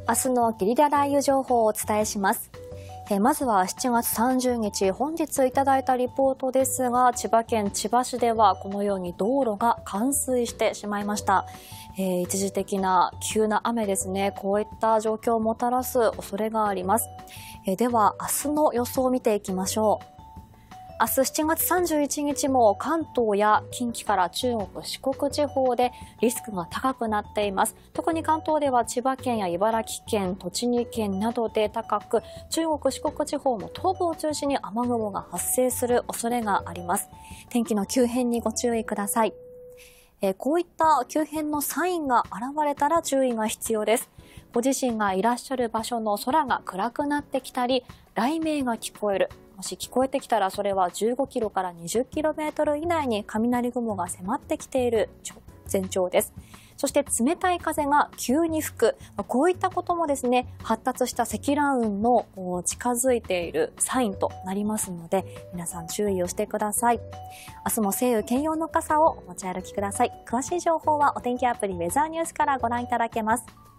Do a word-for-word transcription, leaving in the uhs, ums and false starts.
明日のゲリラ雷雨情報をお伝えします。えまずはしちがつさんじゅうにち、本日いただいたリポートですが、千葉県千葉市ではこのように道路が冠水してしまいました。えー、一時的な急な雨ですね、こういった状況をもたらす恐れがあります。えー、では明日の予想を見ていきましょう。明日しちがつさんじゅういちにちも関東や近畿から中国・四国地方でリスクが高くなっています。特に関東では千葉県や茨城県、栃木県などで高く、中国・四国地方も東部を中心に雨雲が発生する恐れがあります。天気の急変にご注意ください。えー、こういった急変のサインが現れたら注意が必要です。ご自身がいらっしゃる場所の空が暗くなってきたり、雷鳴が聞こえる。もし聞こえてきたら、それはじゅうごキロからにじゅっキロメートル以内に雷雲が迫ってきている前兆です。そして冷たい風が急に吹く。こういったこともですね、発達した積乱雲の近づいているサインとなりますので、皆さん注意をしてください。明日も晴雨兼用の傘をお持ち歩きください。詳しい情報はお天気アプリウェザーニュースからご覧いただけます。